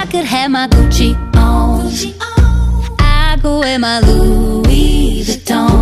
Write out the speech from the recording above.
could have my Gucci on, I go wear my Louis Vuitton.